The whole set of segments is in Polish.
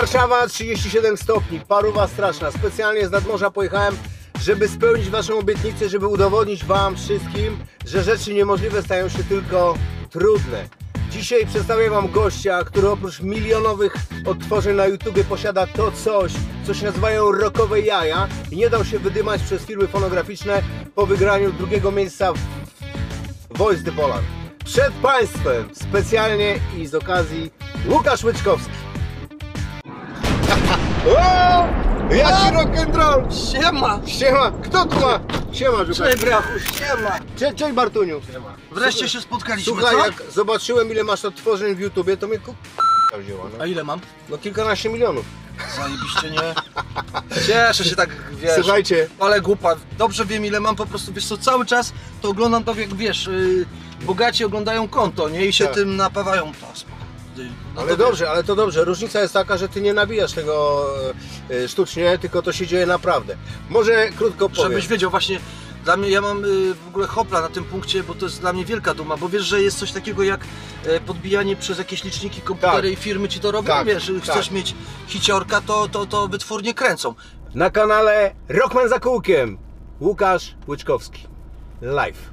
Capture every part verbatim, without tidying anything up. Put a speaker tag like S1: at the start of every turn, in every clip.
S1: Warszawa trzydzieści siedem stopni, paruwa straszna. Specjalnie z nadmorza pojechałem, żeby spełnić waszą obietnicę, żeby udowodnić wam wszystkim, że rzeczy niemożliwe stają się tylko trudne. Dzisiaj przedstawię wam gościa, który oprócz milionowych odtworzeń na YouTubie posiada to coś, co się nazywają rockowe jaja i nie dał się wydymać przez firmy fonograficzne po wygraniu drugiego miejsca w Voice the Poland. Przed państwem specjalnie i z okazji Łukasz Łyczkowski. O! Jaki rock'n'roll!
S2: Siema!
S1: Siema! Kto tu ma? Siema, Żukasz.
S2: Cześć brachu, siema!
S1: Cześć, cześć Bartuniu. Siema.
S2: Wreszcie
S1: Słuchaj,
S2: się spotkaliśmy,
S1: Słuchaj,
S2: co?
S1: jak zobaczyłem ile masz odtworzeń w YouTubie, to mnie ku... wzięła, no.
S2: A ile mam?
S1: No kilkanaście milionów.
S2: Zajebiście, nie? Cieszę się tak, wiesz,
S1: Słuchajcie.
S2: ale głupa. Dobrze wiem ile mam, po prostu, wiesz co, cały czas to oglądam to jak, wiesz, yy, bogaci oglądają konto, nie? I się
S1: Tak.
S2: tym napawają. To spoko. No
S1: Ale
S2: to
S1: dobrze, ale to dobrze. Różnica jest taka, że ty nie nabijasz tego e, sztucznie, tylko to się dzieje naprawdę. Może krótko powiem.
S2: Żebyś wiedział, właśnie dla mnie, ja mam y, w ogóle hopla na tym punkcie, bo to jest dla mnie wielka duma, bo wiesz, że jest coś takiego jak y, podbijanie przez jakieś liczniki, komputery
S1: Tak.
S2: i firmy ci to robią,
S1: Tak,
S2: wiesz, że
S1: tak.
S2: chcesz mieć hiciorka, to, to, to wytwórnie kręcą.
S1: Na kanale Rockman za kółkiem Łukasz Łyczkowski live.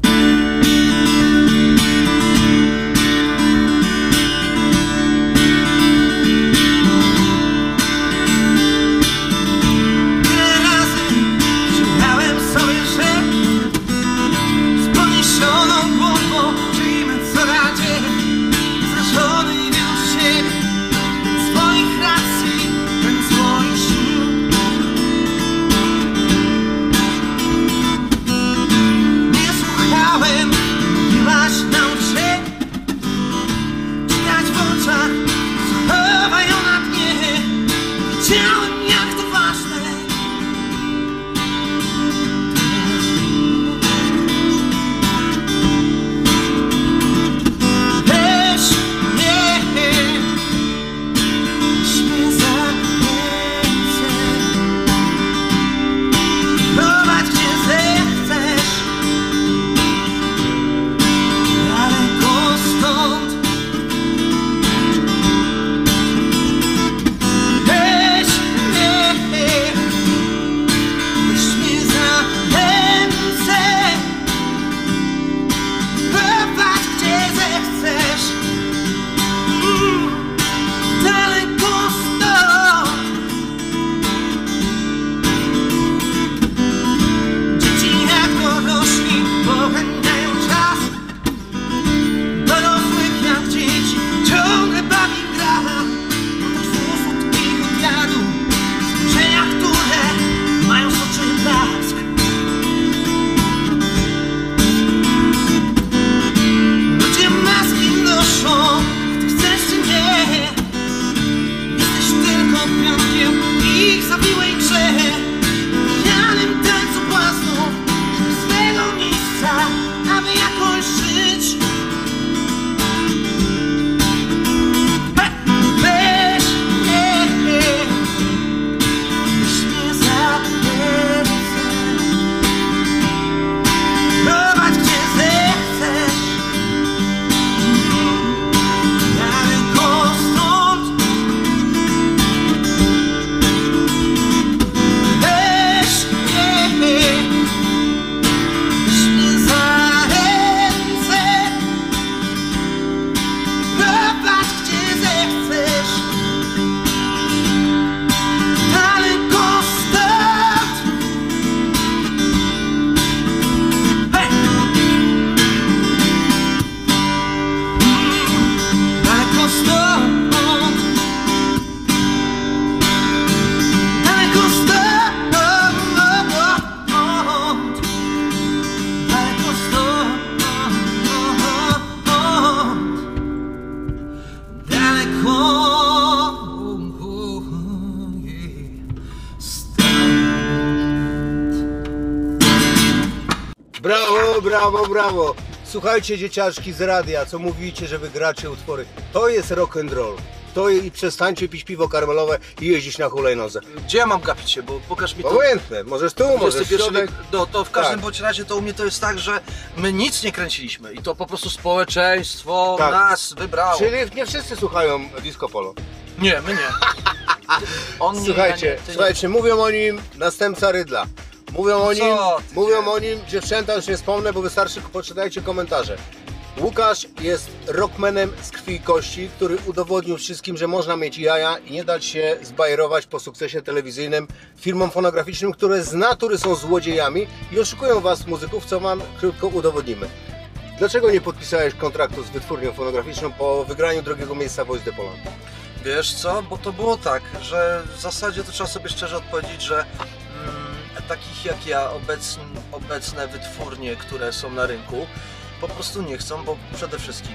S1: Brawo, brawo, brawo. Słuchajcie dzieciaczki z radia, co mówicie, że wygracie utwory. To jest rock and roll. To i przestańcie pić piwo karmelowe i jeździć na hulajnodze.
S2: Gdzie ja mam gapić się, bo pokaż mi to.
S1: Obojętne, możesz tu, możesz w środek.
S2: No to w każdym
S1: Tak.
S2: bądź razie to u mnie to jest tak, że my nic nie kręciliśmy i to po prostu społeczeństwo
S1: Tak.
S2: nas wybrało.
S1: Czyli nie wszyscy słuchają disco polo.
S2: Nie, my nie. On nie,
S1: Słuchajcie,
S2: ja nie, ty
S1: słuchajcie, mówią o nim następca Rydla. Mówią o nim,
S2: co ty?
S1: mówią o nim, dziewczęta już nie wspomnę, bo wystarczy, poczytajcie komentarze. Łukasz jest rockmanem z krwi i kości, który udowodnił wszystkim, że można mieć jaja i nie dać się zbajerować po sukcesie telewizyjnym firmom fonograficznym, które z natury są złodziejami i oszukują was muzyków, co wam krótko udowodnimy. Dlaczego nie podpisałeś kontraktu z wytwórnią fonograficzną po wygraniu drugiego miejsca Voice de Poland?
S2: Wiesz co, bo to było tak, że w zasadzie to trzeba sobie szczerze odpowiedzieć, że mm, takich jak ja, obecn, obecne wytwórnie, które są na rynku, po prostu nie chcą, bo przede wszystkim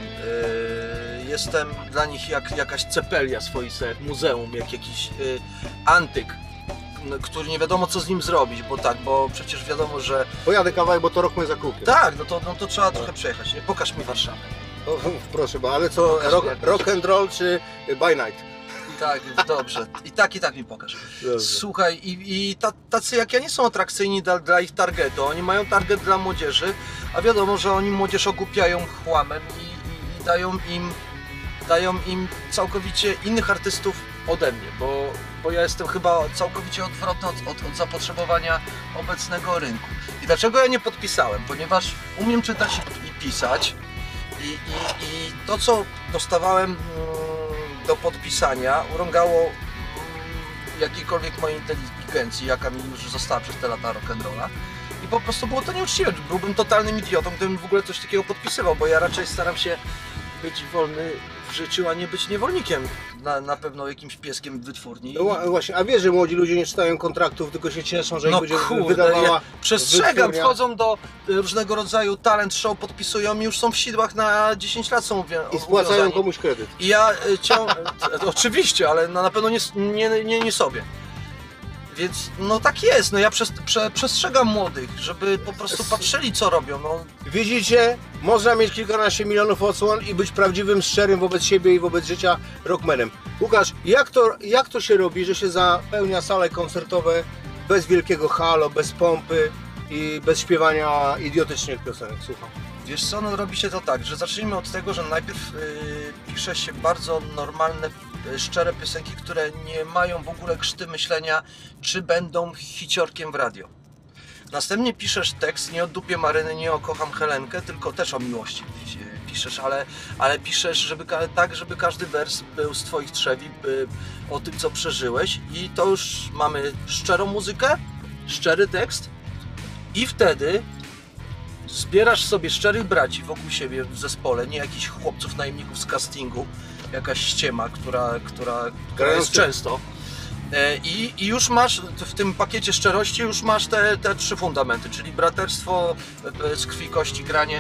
S2: yy, jestem dla nich jak jakaś cepelia swoiste, jak muzeum, jak jakiś yy, antyk, n- który nie wiadomo co z nim zrobić, bo tak, bo przecież wiadomo, że
S1: Pojadę kawałek, bo to rockman za kółkiem.
S2: tak, no to, no to trzeba trochę przejechać, nie? Pokaż mi Warszawę.
S1: O, proszę, bo ale co,
S2: Pokaż
S1: rock,
S2: mi jak
S1: rock and roll czy by night?
S2: Tak, dobrze. I tak, i tak mi pokaż.
S1: Dobrze.
S2: Słuchaj, i, i ta, tacy jak ja nie są atrakcyjni dla, dla ich targetu. Oni mają target dla młodzieży, a wiadomo, że oni młodzież ogłupiają chłamem i, i, i dają im dają im całkowicie innych artystów ode mnie, bo, bo ja jestem chyba całkowicie odwrotny od, od, od zapotrzebowania obecnego rynku. I dlaczego ja nie podpisałem? Ponieważ umiem czytać i, i pisać i, i, i to, co dostawałem mm, do podpisania, urągało mm, jakiejkolwiek mojej inteligencji, jaka mi już została przez te lata rock'n'rolla. I po prostu było to nieuczciwe. Byłbym totalnym idiotą, gdybym w ogóle coś takiego podpisywał, bo ja raczej staram się być wolny w życiu, a nie być niewolnikiem, na, na pewno jakimś pieskiem w wytwórni.
S1: No wła- właśnie, a wiesz, że młodzi ludzie nie czytają kontraktów, tylko się cieszą, że ich
S2: No
S1: będzie
S2: kurde,
S1: wydawała
S2: ja przestrzegam,
S1: wytwórnia.
S2: wchodzą do y, różnego rodzaju talent show, podpisują i już są w sidłach na dziesięć lat są uwię-
S1: I spłacają
S2: uwiązani.
S1: komuś kredyt.
S2: I ja y, cią... t- oczywiście, ale no, na pewno nie, nie, nie, nie sobie. Więc no tak jest, no ja przez, prze, przestrzegam młodych, żeby po prostu patrzyli co robią. No,
S1: Widzicie, można mieć kilkanaście milionów odsłon i być prawdziwym, szczerym wobec siebie i wobec życia rockmanem. Łukasz, jak to, jak to się robi, że się zapełnia sale koncertowe bez wielkiego halo, bez pompy i bez śpiewania idiotycznych piosenek? Słucham.
S2: wiesz co, no robi się to tak, że zacznijmy od tego, że najpierw yy, pisze się bardzo normalne, yy, szczere piosenki, które nie mają w ogóle krzty myślenia, czy będą hiciorkiem w radio. Następnie piszesz tekst nie o dupie Maryny, nie o kocham Helenkę, tylko też o miłości piszesz, ale, ale piszesz żeby, tak, żeby każdy wers był z twoich trzewi, by, o tym co przeżyłeś i to już mamy szczerą muzykę, szczery tekst i wtedy zbierasz sobie szczerych braci wokół siebie w zespole, nie jakichś chłopców najemników z castingu, jakaś ściema, która, która, która jest często. I, I już masz w tym pakiecie szczerości już masz te, te trzy fundamenty, czyli braterstwo z krwi, kości, granie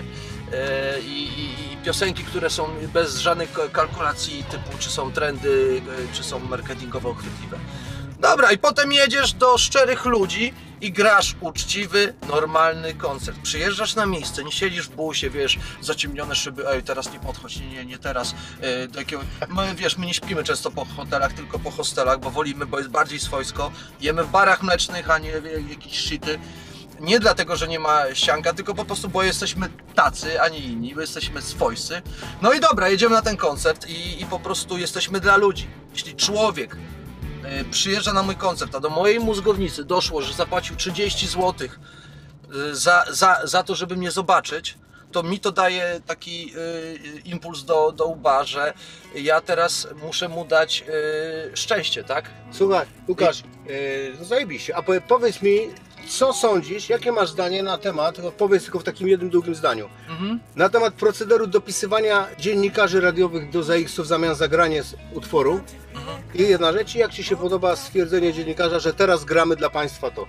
S2: i, i, i piosenki, które są bez żadnych kalkulacji typu czy są trendy, czy są marketingowo chwytliwe. Dobra, i potem jedziesz do szczerych ludzi i grasz uczciwy, normalny koncert. Przyjeżdżasz na miejsce, nie siedzisz w busie, wiesz, zaciemnione szyby, ej, teraz nie podchodź, nie, nie, nie teraz. Yy, do jakiego... My, wiesz, my nie śpimy często po hotelach, tylko po hostelach, bo wolimy, bo jest bardziej swojsko. Jemy w barach mlecznych, a nie jakieś shity. Nie dlatego, że nie ma sianka, tylko po prostu, bo jesteśmy tacy, a nie inni, bo jesteśmy swojscy. No i dobra, jedziemy na ten koncert i, i po prostu jesteśmy dla ludzi. Jeśli człowiek przyjeżdża na mój koncert, a do mojej mózgownicy doszło, że zapłacił trzydzieści złotych za, za, za to, żeby mnie zobaczyć, to mi to daje taki y, impuls do, do łba, że ja teraz muszę mu dać y, szczęście, tak?
S1: Słuchaj, Łukasz, yy, no zajebiście, a powie- powiedz mi, co sądzisz, jakie masz zdanie na temat, powiedz tylko w takim jednym długim zdaniu,
S2: Mhm.
S1: na temat procederu dopisywania dziennikarzy radiowych do Z X-u w zamian za granie z utworu.
S2: Mhm.
S1: I jedna rzecz, jak Ci się podoba stwierdzenie dziennikarza, że teraz gramy dla Państwa to?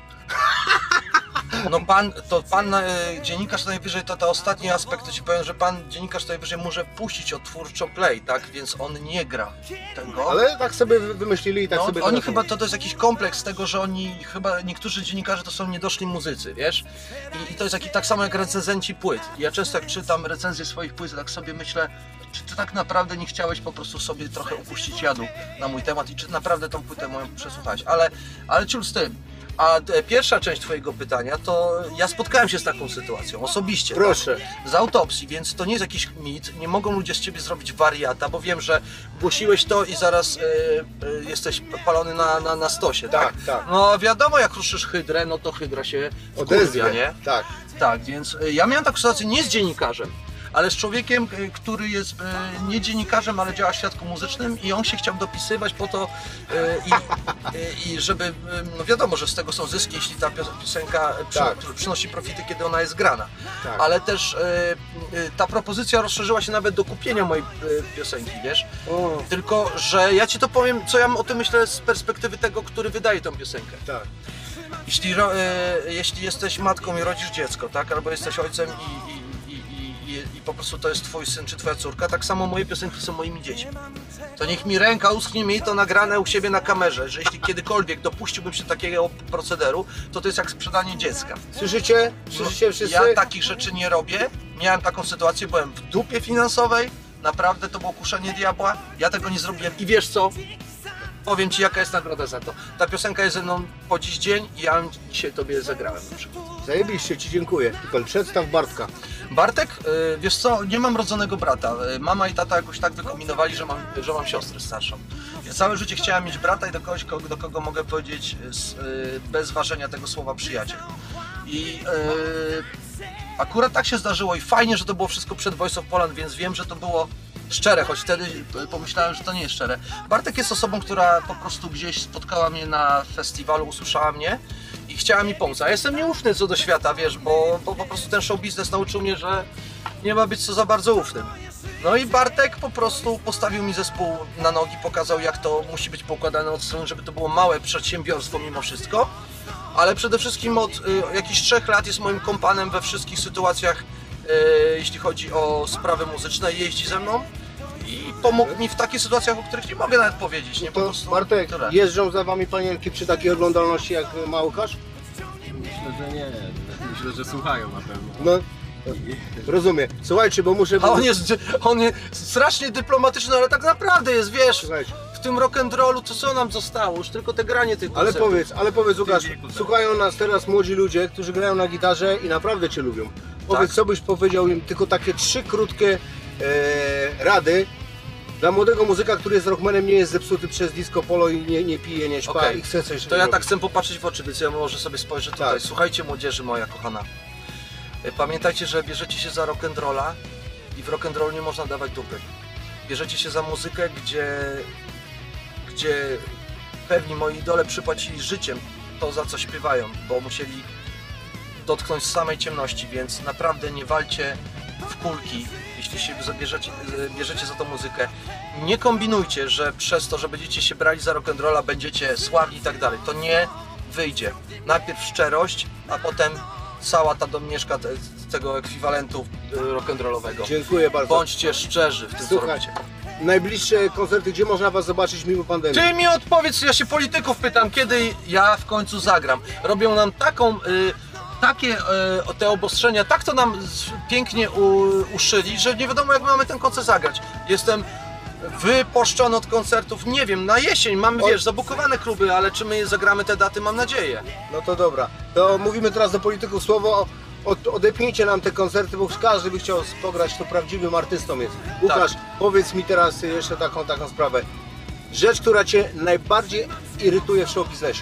S2: No pan, to pan e, dziennikarz najwyżej, to, to ostatni aspekt, to ci powiem, że pan dziennikarz najwyżej może puścić odtwórczo play, tak? Więc on nie gra tego.
S1: Ale tak sobie wy- wymyślili i tak
S2: No,
S1: sobie...
S2: oni
S1: teraz
S2: chyba,
S1: robią.
S2: to, to jest jakiś kompleks tego, że oni, chyba niektórzy dziennikarze to są niedoszli muzycy, wiesz? I, i to jest taki, tak samo jak recenzenci płyt. Ja często jak czytam recenzje swoich płyt, tak sobie myślę, czy ty tak naprawdę nie chciałeś po prostu sobie trochę upuścić jadu na mój temat i czy naprawdę tą płytę moją przesłuchałeś, ale, ale ciul z tym. A e, pierwsza część twojego pytania, to ja spotkałem się z taką sytuacją osobiście.
S1: Proszę.
S2: Tak, z autopsji, więc to nie jest jakiś mit, nie mogą ludzie z ciebie zrobić wariata, bo wiem, że głosiłeś to i zaraz e, e, jesteś palony na, na, na stosie, tak?
S1: Tak, tak.
S2: No wiadomo, jak ruszysz hydrę, no to hydra się
S1: Odezwie,
S2: wkurwia, nie?
S1: tak.
S2: Tak, więc e, ja miałem taką sytuację nie z dziennikarzem, ale z człowiekiem, e, który jest e, nie dziennikarzem, ale działa w świadku muzycznym i on się chciał dopisywać po to e, i, e, i żeby, e, no wiadomo, że z tego są zyski, jeśli ta pios- piosenka przy,
S1: Tak.
S2: przynosi profity, kiedy ona jest grana.
S1: Tak.
S2: Ale też e, e, ta propozycja rozszerzyła się nawet do kupienia mojej e, piosenki, wiesz?
S1: O,
S2: Tylko, że ja ci to powiem, co ja o tym myślę z perspektywy tego, który wydaje tą piosenkę.
S1: tak.
S2: Jeśli, ro, e, jeśli jesteś matką i rodzisz dziecko, tak? Albo jesteś ojcem i, i, i, i, i, i po prostu to jest twój syn czy twoja córka, tak samo moje piosenki są moimi dziećmi. To niech mi ręka uschnie, miej to nagrane u siebie na kamerze, że jeśli kiedykolwiek dopuściłbym się takiego procederu, to to jest jak sprzedanie dziecka.
S1: Słyszycie? Słyszycie wszyscy?
S2: Ja takich rzeczy nie robię. Miałem taką sytuację, byłem w dupie finansowej. Naprawdę to było kuszenie diabła. Ja tego nie zrobiłem. I wiesz co? Powiem ci, jaka jest nagroda za to. Ta piosenka jest ze mną po dziś dzień i ja ją dzisiaj tobie zagrałem na przykład.
S1: Zajebiście, ci dziękuję. Tylko przedstaw Bartka.
S2: Bartek, y, wiesz co, nie mam rodzonego brata. Y, Mama i tata jakoś tak wykombinowali, że mam, że mam siostrę starszą. Ja całe życie chciałem mieć brata i do kogoś, kogo- do kogo mogę powiedzieć z, y, bez ważenia tego słowa przyjaciel. I y, akurat tak się zdarzyło i fajnie, że to było wszystko przed Voice of Poland, więc wiem, że to było szczere, choć wtedy pomyślałem, że to nie jest szczere. Bartek jest osobą, która po prostu gdzieś spotkała mnie na festiwalu, usłyszała mnie i chciała mi pomóc. A ja jestem nieufny co do świata, wiesz, bo, bo po prostu ten show biznes nauczył mnie, że nie ma być co za bardzo ufnym. No i Bartek po prostu postawił mi zespół na nogi, pokazał, jak to musi być poukładane od strony, żeby to było małe przedsiębiorstwo mimo wszystko. Ale przede wszystkim od y, jakichś trzech lat jest moim kompanem we wszystkich sytuacjach, y, jeśli chodzi o sprawy muzyczne, jeździ ze mną i pomógł mi w takich sytuacjach, o których nie mogę nawet powiedzieć. Nie? Po
S1: To
S2: prostu
S1: Bartek,
S2: tyle.
S1: jeżdżą za wami panienki przy takiej oglądalności jak ma Łukasz?
S3: Myślę, że nie. Myślę, że słuchają na pewno.
S1: No, rozumiem. Słuchajcie, bo muszę...
S2: A on jest, on jest strasznie dyplomatyczny, ale tak naprawdę jest, wiesz,
S1: Słuchajcie,
S2: w tym rock'n'rollu to co nam zostało? Już tylko te granie tych
S1: ale
S2: koncertów.
S1: powiedz, ale powiedz Łukasz,
S3: wieku, tak.
S1: słuchają nas teraz młodzi ludzie, którzy grają na gitarze i naprawdę cię lubią. Powiedz,
S2: Tak.
S1: co byś powiedział im, tylko takie trzy krótkie e, rady dla młodego muzyka, który jest rockmanem, nie jest zepsuty przez disco polo i nie, nie pije, nie śpa
S2: Okej.
S1: i chce coś
S2: To ja
S1: robić.
S2: tak chcę popatrzeć w oczy, więc ja może sobie spojrzę tutaj.
S1: Tak.
S2: Słuchajcie, młodzieży moja kochana. Pamiętajcie, że bierzecie się za rock'n'rolla i w rock'n'roll nie można dawać dupy. Bierzecie się za muzykę, gdzie, gdzie pewni moi idole przypłacili życiem to, za co śpiewają, bo musieli dotknąć samej ciemności, więc naprawdę nie walcie w kulki, jeśli się zabierzecie, bierzecie za tą muzykę. Nie kombinujcie, że przez to, że będziecie się brali za rock'n'rolla, będziecie sławni i tak dalej. To nie wyjdzie. Najpierw szczerość, a potem cała ta domieszka te, tego ekwiwalentu y, rock'n'rollowego.
S1: Dziękuję bardzo.
S2: Bądźcie szczerzy w tym, co
S1: Słuchaj,
S2: robicie.
S1: najbliższe koncerty, gdzie można was zobaczyć mimo pandemii?
S2: Ty mi odpowiedz, ja się polityków pytam, kiedy ja w końcu zagram. Robią nam taką, y, takie y, te obostrzenia, tak to nam z- pięknie u, uszyli, że nie wiadomo jak mamy ten koncert zagrać. Jestem wypuszczony od koncertów, nie wiem, na jesień mamy,
S1: Oj.
S2: wiesz, zabukowane kluby, ale czy my zagramy te daty, mam nadzieję.
S1: No to dobra. To mówimy teraz do polityków słowo. Od, odepnijcie nam te koncerty, bo każdy by chciał pograć, to prawdziwym artystą jest. Łukasz, powiedz mi teraz jeszcze taką, taką sprawę. Rzecz, która cię najbardziej irytuje w show biznesie.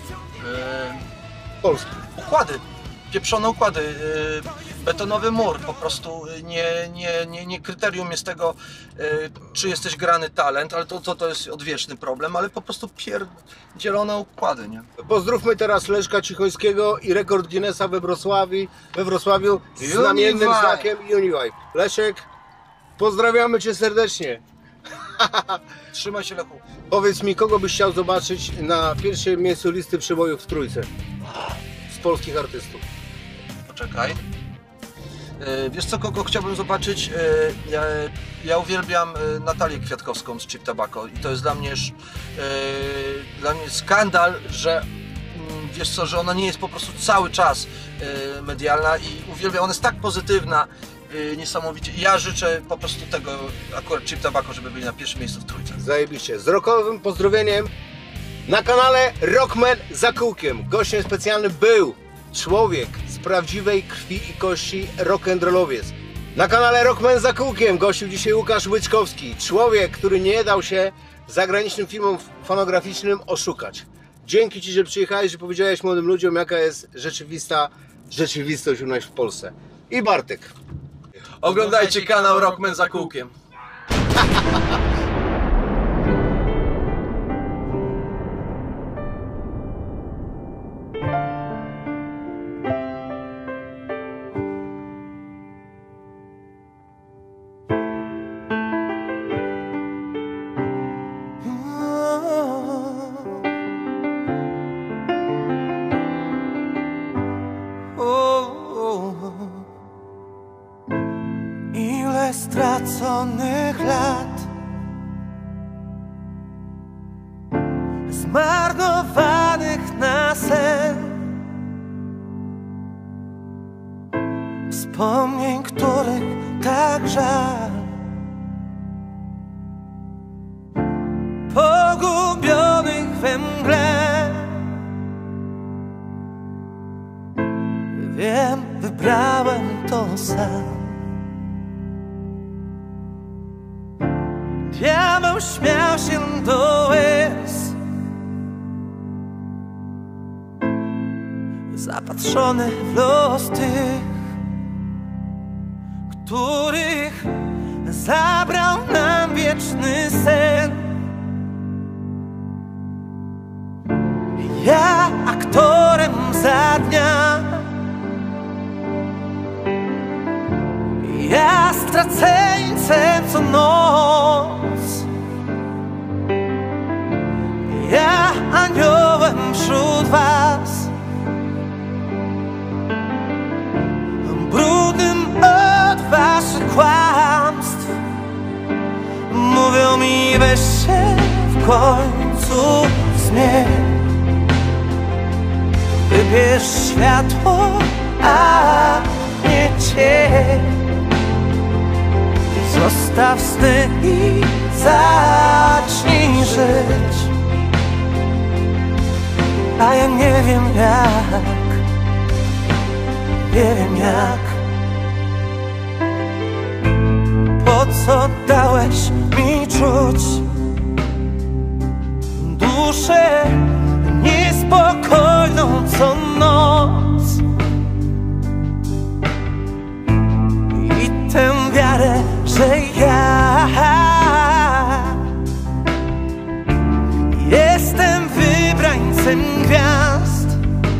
S2: Yy,
S1: Polski.
S2: układy, pieprzone układy, yy, betonowy mur, po prostu yy, nie, nie, nie, nie kryterium jest tego, yy, czy jesteś grany talent, ale to, to, to jest odwieczny problem, ale po prostu pierdzielone układy, nie?
S1: Pozdrówmy teraz Leszka Cichońskiego i rekord Guinnessa we Wrocławiu, we Wrocławiu z
S2: Univibe.
S1: znamiennym znakiem Univibe. Leszek, pozdrawiamy cię serdecznie.
S2: Trzymaj się, Lechu.
S1: Powiedz mi, kogo byś chciał zobaczyć na pierwszym miejscu listy przybojów w Trójce? Z polskich artystów.
S2: Poczekaj. Yy, Wiesz co, kogo chciałbym zobaczyć? Yy, Ja, ja uwielbiam yy, Natalię Kwiatkowską z Cheap Tobacco i to jest dla mnie, sz- yy, dla mnie skandal, że mm, wiesz co, że ona nie jest po prostu cały czas yy, medialna i uwielbiam, ona jest tak pozytywna, yy, niesamowicie. I ja życzę po prostu tego akurat Cheap Tobacco, żeby byli na pierwszym miejscu w Trójce.
S1: Zajebiście. Z rockowym pozdrowieniem Na kanale Rockman za kółkiem gościem specjalnym był człowiek z prawdziwej krwi i kości rock'n'rollowiec. Na kanale Rockman za kółkiem gościł dzisiaj Łukasz Łyczkowski, człowiek, który nie dał się zagranicznym filmom fonograficznym oszukać. Dzięki Ci, że przyjechałeś, że powiedziałeś młodym ludziom, jaka jest rzeczywista rzeczywistość u nas w Polsce. I Bartek.
S2: Oglądajcie kanał Rockman za kółkiem.
S4: Ile straconych lat, zmarnowanych na sen, wspomnień, których tak żal, pogubionych we mgle. Wiem, wybrałem to sam. Diabeł śmiał się do łez, zapatrzony w los tych, których zabrał nam wieczny sen. Ja aktorem za dnia, ja straceńcem co noc, ja aniołem wśród was, brudnym od waszych kłamstw. Mówią mi, weź się w końcu zmień, wybierz światło, a nie cień. Zostaw sny i zacznij żyć. A ja nie wiem jak, nie wiem jak. Po co dałeś mi czuć duszę niespokojną co noc i tę wiarę, że ja jestem wybrańcem gwiazd.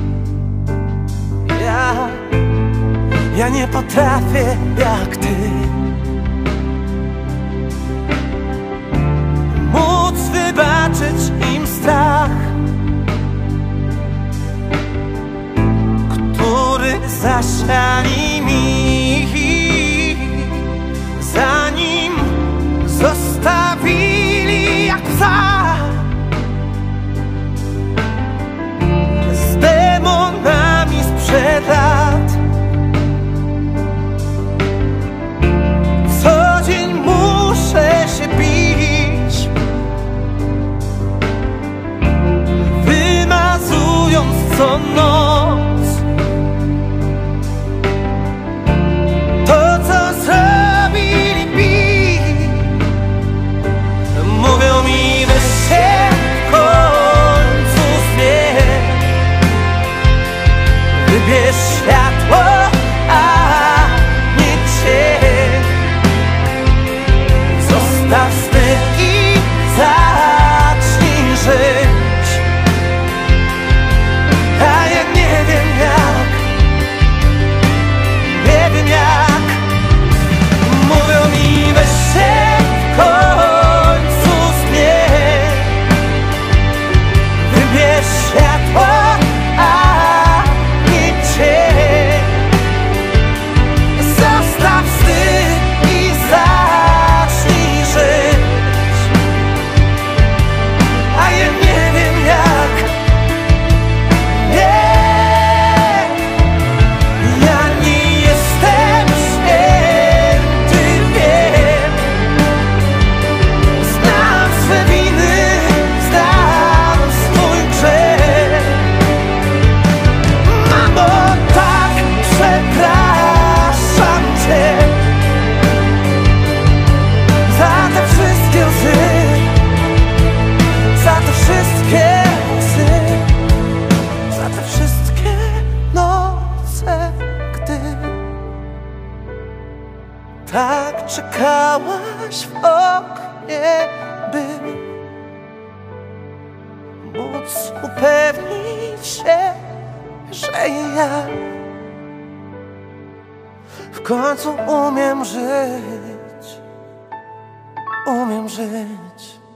S4: Ja, ja nie potrafię jak ty móc wybaczyć im strach, który zasiali mi, zanim zostawili jak psa. Z demonami sprzed lat co dzień muszę się bić, wymazując co noc tak czekałaś w oknie, by móc upewnić się, że ja w końcu umiem żyć, umiem żyć.